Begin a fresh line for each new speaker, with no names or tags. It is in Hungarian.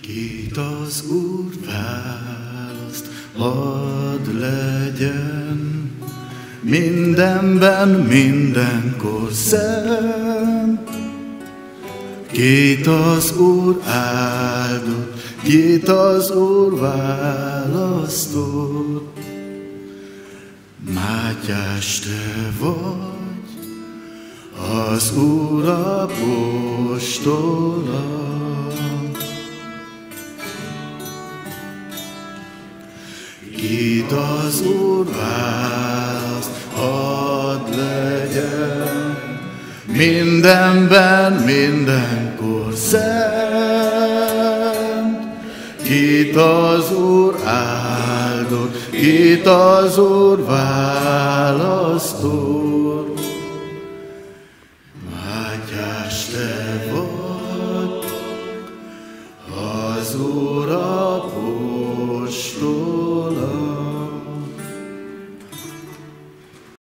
Kit az Úr választ, hadd legyen mindenben, mindenkor szent. Kit az Úr áldott, kit az Úr választott. Mátyás, te vagy az Úr apostola. Kit az Úr választ, hadd legyen mindenben, mindenkor szent. Kit az Úr áldott, kit az Úr választott. Mátyás, te vagy az Úr apostol.